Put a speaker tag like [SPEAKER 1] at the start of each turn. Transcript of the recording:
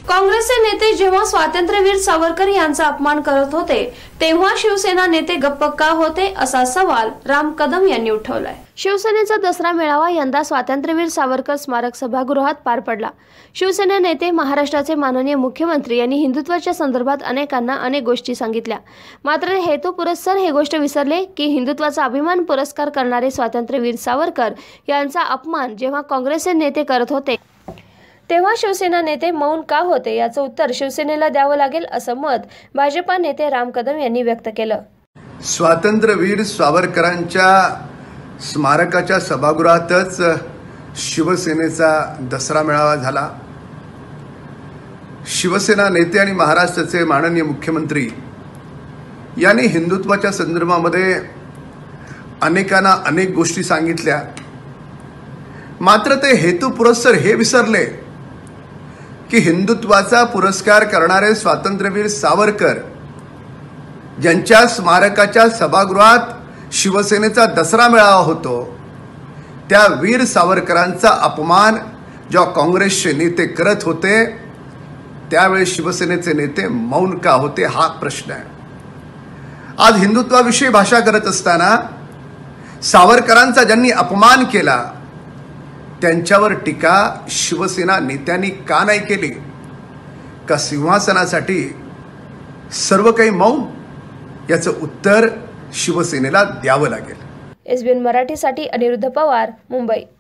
[SPEAKER 1] काँग्रेसचे नेते जेव्हा स्वातंत्र्यवीर सावरकर यांचा अपमान करत होते तेव्हा शिवसेना नेते गप्प का होते असा सवाल राम कदम यांनी उठवलाय। शिवसेनेचा दसरा मेळावा यंदा स्वातंत्र्यवीर सावरकर स्मारक सभागृहात पार पडला। शिवसेना नेते महाराष्ट्राचे माननीय मुख्यमंत्री यांनी हिंदुत्वाच्या संदर्भात अनेकांना अनेक गोष्टी सांगितल्या, मात्र हेतुपुरस्सर हे गोष्ट विसरले की हिंदुत्वाचा अभिमान पुरस्कार करणारे स्वातंत्र्यवीर सावरकर यांचा अपमान जेव्हा काँग्रेसचे नेते करत होते तेव्हा शिवसेना नेते मौन का होते याचं उत्तर शिवसेनेला द्यावं लागेल असं मत भाजपा नेते राम कदम यांनी व्यक्त केलं।
[SPEAKER 2] स्वातंत्र्यवीर सावरकरांच्या स्मारकाच्या सभागृहातच शिवसेनेचा दसरा मेळावा झाला। शिवसेना नेते आणि महाराष्ट्राचे माननीय मुख्यमंत्री यांनी हिंदुत्वाच्या संदर्भामध्ये अनेकांना अनेक गोष्टी सांगितल्या, मात्र ते हेतुपुरस्सर हे विसरले की हिंदुत्वाचा पुरस्कार करणारे स्वातंत्र्यवीर सावरकर ज्यांच्या स्मारकाच्या सभागृहात शिवसेनेचा दसरा मेळावा होतो त्या वीर सावरकरांचा अपमान जेव्हा काँग्रेसचे नेते करत होते त्यावेळी शिवसेनेचे नेते मौन का होते हा प्रश्न आहे। आज हिंदुत्वाविषयी भाषा करत असताना सावरकरांचा ज्यांनी अपमान केला त्यांच्यावर टीका शिवसेना नेत्यांनी का नाही केली? का सिंहासनासाठी सर्व काही मौन? याचं उत्तर शिवसेनेला द्यावं लागेल।
[SPEAKER 1] SBN मराठीसाठी अनिरुद्ध पवार, मुंबई।